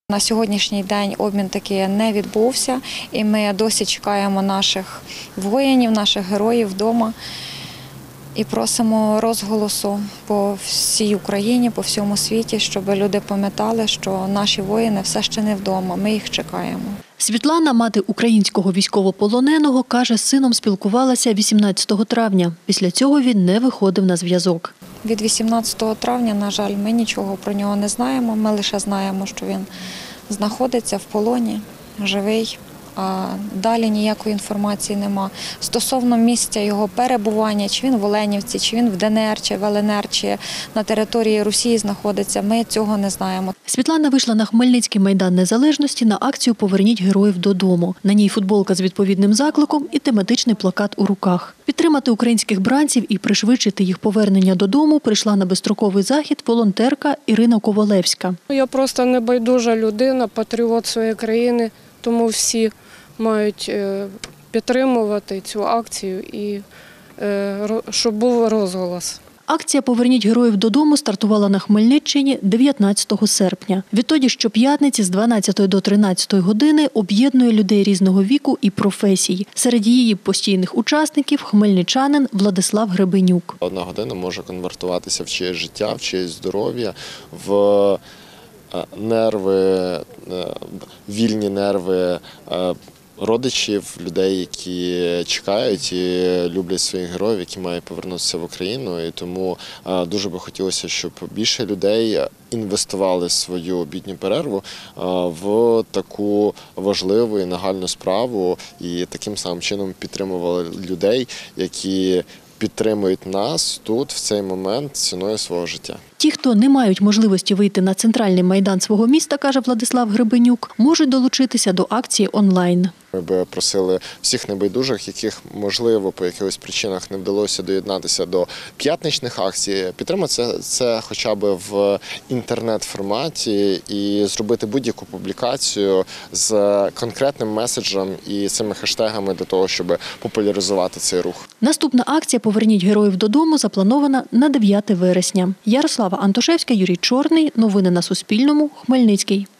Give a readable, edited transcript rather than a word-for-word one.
На сьогоднішній день обмін такий не відбувся, і ми досі чекаємо наших воїнів, наших героїв вдома і просимо розголосу по всій Україні, по всьому світі, щоб люди пам'ятали, що наші воїни все ще не вдома, ми їх чекаємо. Світлана, мати українського військовополоненого, каже, з сином спілкувалася 18 травня. Після цього він не виходив на зв'язок. Від 18 травня, на жаль, ми нічого про нього не знаємо. Ми лише знаємо, що він знаходиться в полоні, живий, а далі ніякої інформації нема. Стосовно місця його перебування, чи він в Оленівці, чи він в ДНР, чи в ЛНР, чи на території Росії знаходиться, ми цього не знаємо. Світлана вийшла на Хмельницький майдан Незалежності на акцію «Поверніть героїв додому». На ній футболка з відповідним закликом і тематичний плакат у руках. Підтримати українських бранців і пришвидшити їх повернення додому прийшла на безстроковий захід волонтерка Ірина Ковалевська. Я просто небайдужа людина, патріот своєї країни, тому всі мають підтримувати цю акцію і щоб був розголос. Акція «Поверніть героїв додому» стартувала на Хмельниччині 19 серпня. Відтоді щоп'ятниці з 12 до 13 години об'єднує людей різного віку і професій. Серед її постійних учасників – хмельничанин Владислав Гребенюк. Одна година може конвертуватися в чиєсь життя, в чиєсь здоров'я, в нерви, вільні нерви родичів, людей, які чекають і люблять своїх героїв, які мають повернутися в Україну. І тому дуже би хотілося, щоб більше людей інвестували свою обідню перерву в таку важливу і нагальну справу і таким самим чином підтримували людей, які підтримують нас тут, в цей момент, ціною свого життя. Ті, хто не мають можливості вийти на центральний майдан свого міста, каже Владислав Гребенюк, можуть долучитися до акції онлайн. Ми би просили всіх небайдужих, яких, можливо, по якихось причинах не вдалося доєднатися до п'ятничних акцій, підтримати це хоча б в інтернет-форматі і зробити будь-яку публікацію з конкретним меседжем і цими хештегами для того, щоб популяризувати цей рух. Наступна акція «Поверніть героїв додому» запланована на 9 вересня. Ярослава Антошевська, Юрій Чорний. Новини на Суспільному. Хмельницький.